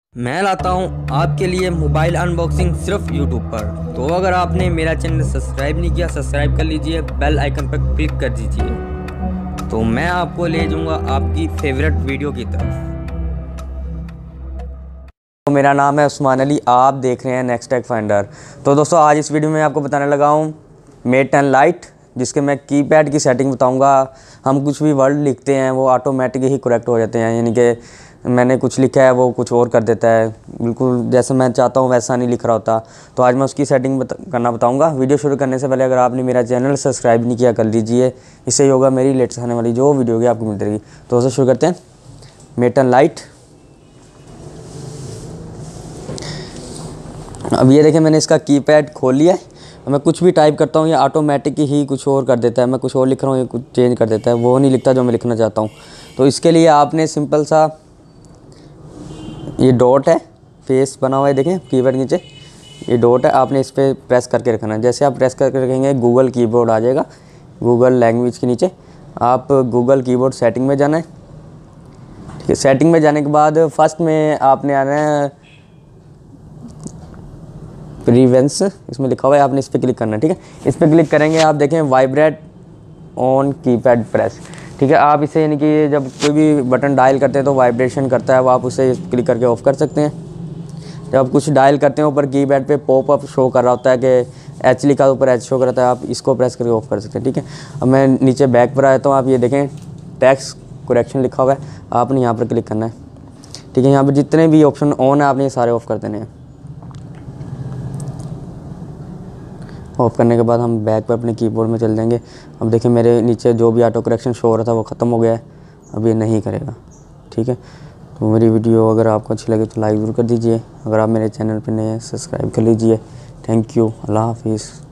मैं लाता हूँ आपके लिए मोबाइल अनबॉक्सिंग सिर्फ यूट्यूब पर। तो अगर आपने मेरा चैनल सब्सक्राइब नहीं किया, सब्सक्राइब कर लीजिए, बेल आइकन पर क्लिक कर दीजिए। तो मैं आपको ले जाऊँगा आपकी फेवरेट वीडियो की तरफ। तो मेरा नाम है उस्मान अली, आप देख रहे हैं नेक्स्ट टेक फाइंडर। तो दोस्तों आज इस वीडियो में आपको बताने लगा हूँ मेट 10 लाइट, जिसके मैं कीपैड की सेटिंग बताऊंगा। हम कुछ भी वर्ड लिखते हैं वो ऑटोमेटिक ही करेक्ट हो जाते हैं, यानी कि मैंने कुछ लिखा है वो कुछ और कर देता है, बिल्कुल जैसे मैं चाहता हूँ वैसा नहीं लिख रहा होता। तो आज मैं उसकी सेटिंग करना बताऊँगा। वीडियो शुरू करने से पहले अगर आपने मेरा चैनल सब्सक्राइब नहीं किया कर लीजिए, इससे ही होगा मेरी लेटेस्ट आने वाली जो वीडियो होगी आपको मिलती रहेगी। तो दोस्तों शुरू करते हैं। Mate 10 Lite. अब ये देखें मैंने इसका कीपैड खोल लिया है। मैं कुछ भी टाइप करता हूँ ये ऑटोमेटिक ही कुछ और कर देता है। मैं कुछ और लिख रहा हूँ ये कुछ चेंज कर देता है, वो नहीं लिखता जो मैं लिखना चाहता हूँ। तो इसके लिए आपने सिंपल सा ये डॉट है, फेस बना हुआ है देखें कीबोर्ड के नीचे ये डॉट है, आपने इस पर प्रेस करके रखना है। जैसे आप प्रेस करके रखेंगे गूगल कीबोर्ड आ जाएगा। गूगल लैंग्वेज के नीचे आप गूगल कीबोर्ड सेटिंग में जाना है। ठीक है, सेटिंग में जाने के बाद फर्स्ट में आपने आना है प्रीवेंस, इसमें लिखा हुआ है, आपने इस पर क्लिक करना है। ठीक है, इस पर क्लिक करेंगे आप देखें वाइब्रेट ऑन कीपैड प्रेस। ठीक है, आप इसे यानी कि जब कोई भी बटन डायल करते हैं तो वाइब्रेशन करता है, वो आप उसे क्लिक करके ऑफ कर सकते हैं। जब आप कुछ डायल करते हैं ऊपर कीपैड पे पॉपअप शो कर रहा होता है कि एच लिखा ऊपर एच शो करता है, आप इसको प्रेस करके ऑफ कर सकते हैं। ठीक है, अब मैं नीचे बैक पर आया तो आप ये देखें टेक्स्ट करेक्शन लिखा हुआ है, आपने यहाँ पर क्लिक करना है। ठीक है, यहाँ पर जितने भी ऑप्शन ऑन है आपने ये सारे ऑफ़ कर देने हैं। ऑफ करने के बाद हम बैक पर अपने कीबोर्ड में चल जाएंगे। अब देखिए मेरे नीचे जो भी ऑटो करेक्शन शो हो रहा था वो ख़त्म हो गया है, अब ये नहीं करेगा। ठीक है, तो मेरी वीडियो अगर आपको अच्छी लगे तो लाइक ज़रूर कर दीजिए। अगर आप मेरे चैनल पर नए हैं सब्सक्राइब कर लीजिए। थैंक यू, अल्लाह हाफिज़।